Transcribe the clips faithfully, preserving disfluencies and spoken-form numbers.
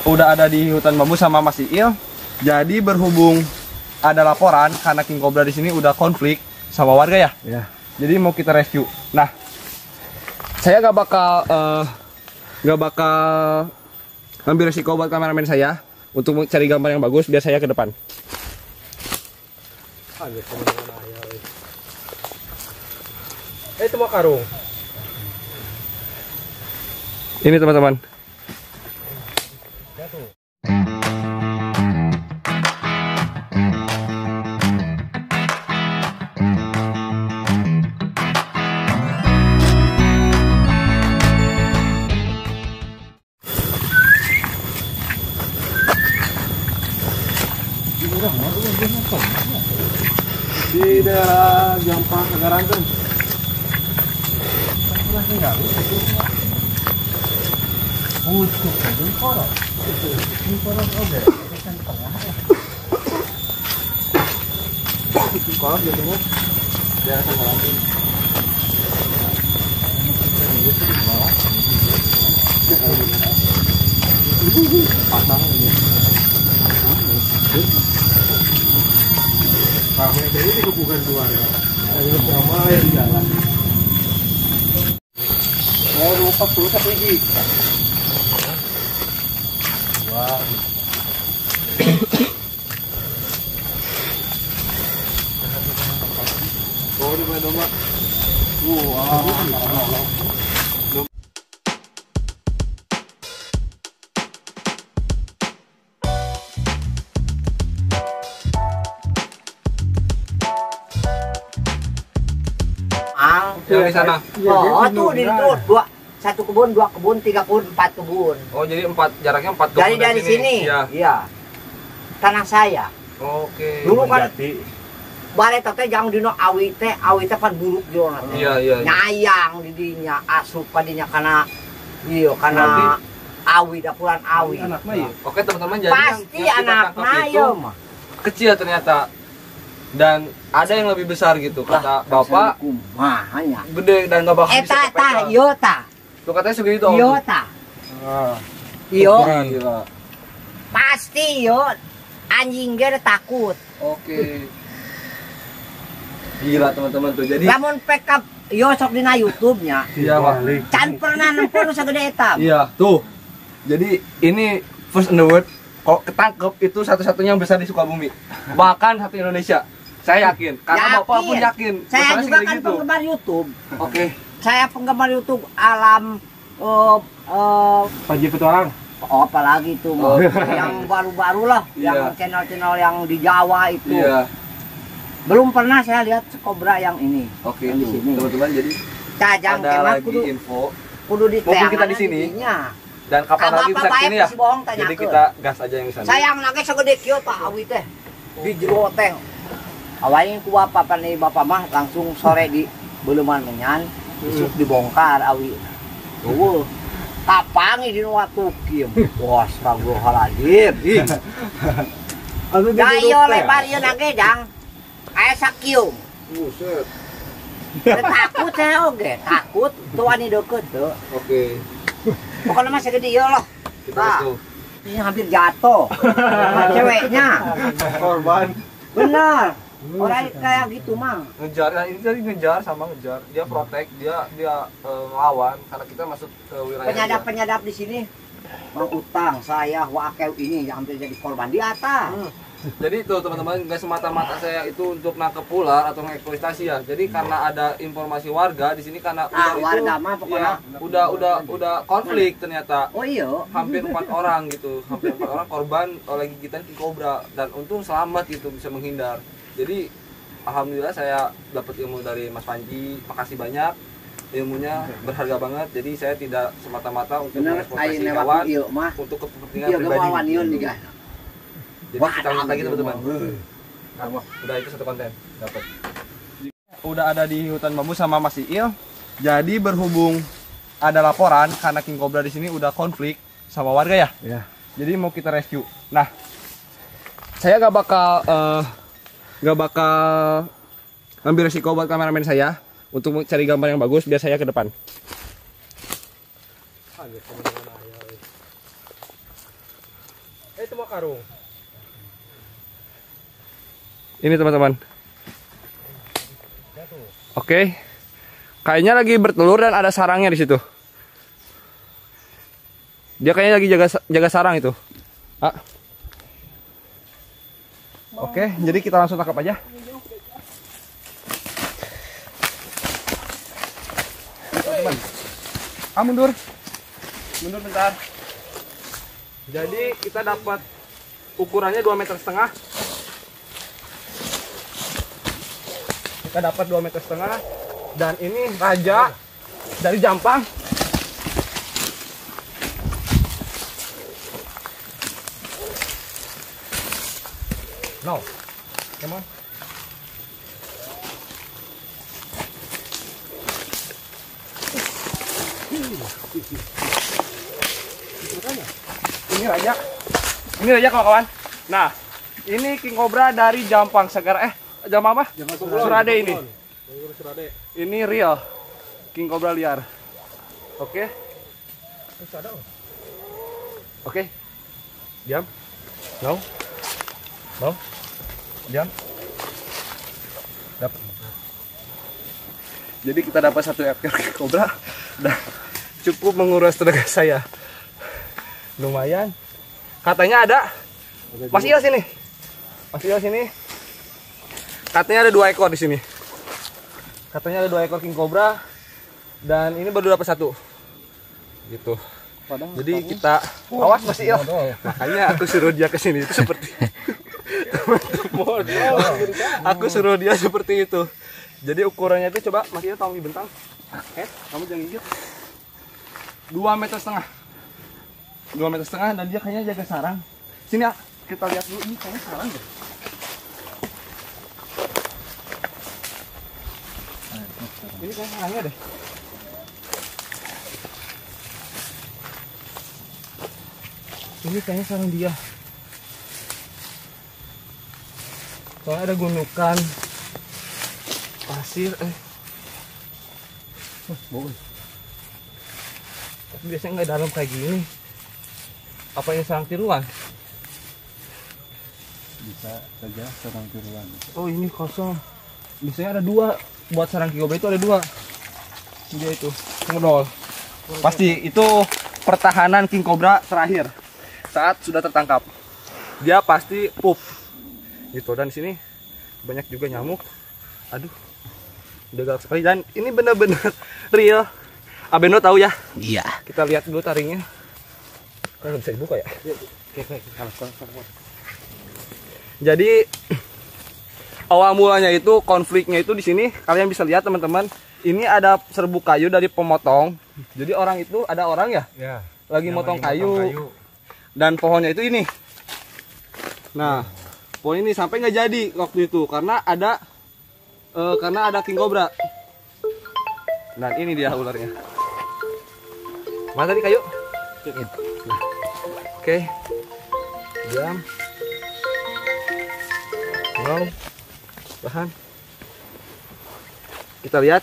udah ada di hutan bambu sama Mas Iil. Jadi berhubung ada laporan karena king cobra di sini udah konflik sama warga ya. Ya. Jadi mau kita rescue. Nah, saya gak bakal uh, gak bakal ambil resiko buat kameramen saya untuk mencari gambar yang bagus biar saya ke depan. Eh, itu mau karung. Ini teman-teman. Di daerah Jampang Sagaranten. Untuk jengkol. Jengkol oke. Kan tengah. Jengkol gitu. Daerah Sagaranten. Pasang ini. Kamu ini itu bukan keluarga. Ini sama yang di jalan. Oh, lupa puluh satu gigi. Wah. Oh, di mana domba? Wah. Yang di sana. Oh, tuh di itu dua satu kebun, dua kebun, tiga kebun, empat kebun. Oh, jadi empat jaraknya empat kebun Dari dari sini. Iya. Iya. Tanah saya. Oke. Dulu kan balai teh jang dino awi teh, awi teh kan buruk jona teh. Iya, iya. Nyayang di dinya asup padinya karena iya karena awi dapuran awi. Anaknya ya. Oke, teman-teman, jadi pasti anaknya ya mah. Kecil ternyata. Dan ada yang lebih besar gitu kata bapak. Kumahanya. Gede dan gak bakal bisa Eta kepegang. tah ieu tah. Tuh katanya segitu om. Ieu tah. Ah. Ieu. Gila. Pasti ieu anjing dia takut. Oke. Gila teman-teman tuh. Jadi Lamun pekap yo sok dina YouTube-nya. iya, Pak. Can pernah nempuh sagede eta. Iya, tuh. Jadi ini first in the world. Kok ketangkep itu satu-satunya yang besar di Sukabumi. Bahkan satu Indonesia. Saya yakin. Karena Yakin. bapak pun yakin. Saya Besarnya juga segede kan gitu. penggemar YouTube. Oke. Saya penggemar YouTube alam uh, uh, Panji Petualang. oh, apalagi itu Oh. yang baru-baru lah, Iya. yang channel-channel yang di Jawa itu. Iya. Belum pernah saya lihat kobra yang ini. Oke, yang di tuh. sini. Teman-teman, jadi Cajang ada emang lagi kudu info kudu di Mungkin kita di sini. dan kapan Apa-apa lagi bisa baik kesini ya. si bohong Jadi tanyakeun. kita gas aja yang di sana. Sayang nage segede kieu tah awi teh. Di jero teh. Awalnya ku bapak pani bapak mah langsung sore di Beuleman menyan, besok dibongkar awi. Tuh. Kapangi di watu kieu. Wah, astagfirullahaladzim. Ih. Da ieu lebar ieu nage jang. Aya sakieu. Buset. Takut saya oge, takut tuh ani deukeut tuh. Oke. Pokoknya mah segede ieu loh. Kita Nah. itu. Ini hampir jatuh. Sama ceweknya. Korban Bener. Orang kayak gitu mang. ngejar, nah ini tadi ngejar sama ngejar. Dia protek, dia dia eh, ngelawan karena kita masuk ke wilayah. Penyadap-penyadap di sini. Mang Utang, saya, Wakeu ini yang hampir jadi korban di atas. Hmm. Jadi itu teman-teman, nggak semata-mata saya itu untuk nangkep ular atau ngeksploitasi ya. Jadi karena ada informasi warga di sini karena Ah, ular warga itu mah pokoknya. ya, udah udah udah konflik ternyata. Oh iya. Hampir empat orang gitu, hampir empat orang korban oleh gigitan king cobra dan untung selamat gitu bisa menghindar. Jadi alhamdulillah saya dapat ilmu dari Mas Panji, makasih banyak, ilmunya berharga banget. Jadi saya tidak semata-mata untuk Bener, mengeksploitasi ayeuna hewan waktu ieu mah. untuk kepentingan Iya, pribadi. gawawan ieu nih guys. Jadi kita lihat lagi teman-teman. Udah itu satu konten dapat. Udah ada di hutan bambu sama Mas Iil. Jadi berhubung ada laporan karena king cobra di sini udah konflik sama warga ya. Ya. Jadi mau kita rescue. Nah, saya gak bakal eh, gak bakal ambil resiko buat kameramen saya untuk mencari gambar yang bagus biar saya ke depan. semua karung. Ini teman-teman. Oke. Kayaknya lagi bertelur dan ada sarangnya di situ. Dia kayaknya lagi jaga jaga sarang itu. Ah. Oke, jadi kita langsung tangkap aja. Teman-teman. Ah, mundur. Mundur bentar. Jadi kita dapat ukurannya dua meter setengah. Kita dapat dua meter setengah. Dan ini raja dari Jampang. No, come on. Ini raja. Ini raja kawan-kawan. Nah, ini king cobra dari Jampang Segar. Eh, Jampang apa? Surade ini. Ini real king cobra liar. Oke. Oke. Diam. No. No. Diam. Dapat. Jadi kita dapat satu ekor king cobra dan cukup menguras tenaga saya. Lumayan. Katanya ada. Mas Il sini. Mas Il sini. Katanya ada dua ekor di sini. Katanya ada dua ekor king cobra dan ini baru dapat satu. Gitu. Jadi kita awas Mas Il. Makanya aku suruh dia ke sini itu seperti aku suruh dia seperti itu. Jadi ukurannya itu coba Mas Il tolong dibentang. Eh, kamu jangan gigit. Dua meter setengah. Dua meter setengah dan dia kayaknya jaga sarang. Sini ya, kita lihat dulu ini kayaknya sarang deh. Ini kayak sarangnya deh. Ini kayaknya sarang dia. Soalnya ada gundukan pasir. Eh, oh, bohong. Tapi biasanya nggak dalam kayak gini. Apa ini sarang tiruan? Bisa saja sarang tiruan. Oh ini kosong. Biasanya ada dua. Buat sarang king cobra itu ada dua. Dia itu ngedol. Pasti itu pertahanan king cobra terakhir saat sudah tertangkap. Dia pasti pup. Gitu dan di sini banyak juga nyamuk. Aduh. Udah galak sekali dan ini benar-benar real. Abeno tahu ya? Iya. Kita lihat dulu taringnya. Kan nggak bisa dibuka ya? Oke, oke. Jadi awal mulanya itu konfliknya itu di sini kalian bisa lihat teman-teman. Ini ada serbuk kayu dari pemotong. Jadi orang itu ada orang ya? Ya. Lagi Yang motong lagi kayu. motong kayu. Dan pohonnya itu ini. Nah, pohon ini sampai nggak jadi waktu itu karena ada eh, karena ada king cobra. Dan ini dia ularnya. Mana tadi kayu? Nah. Oke. Diam. Wow. Tahan. Kita lihat.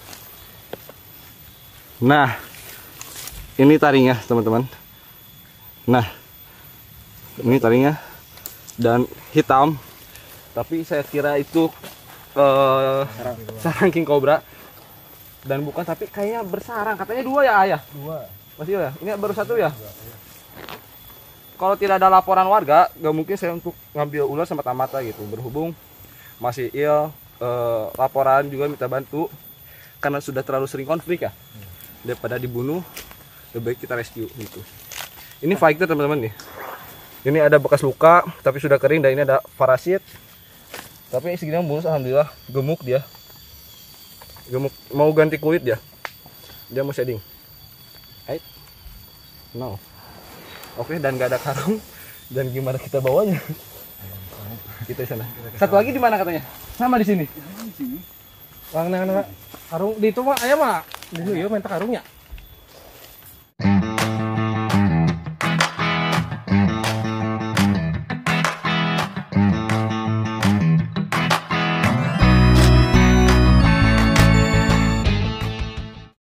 Nah, ini taringnya teman-teman. Nah, ini taringnya dan hitam. Tapi saya kira itu uh, sarang, sarang king cobra dan bukan, tapi kayaknya bersarang. Katanya dua ya ayah. Dua. Masih ya? Ini baru satu ya? Kalau tidak ada laporan warga, gak mungkin saya untuk ngambil ular semata-mata gitu. Berhubung masih il, eh, laporan juga minta bantu karena sudah terlalu sering konflik ya. Daripada dibunuh, lebih baik kita rescue gitu. Ini fighter teman-teman nih. Ini ada bekas luka, tapi sudah kering dan ini ada parasit. Tapi segini yang bonus alhamdulillah gemuk dia. Gemuk, mau ganti kulit dia. Dia mau shading. Right? No. Oke, dan gak ada karung. Dan gimana kita bawanya? Kita di sana. Satu lagi di mana katanya? Sama di sini. Di sini. Wang nang karung di itu mah aya mah. Dulu ya minta karungnya.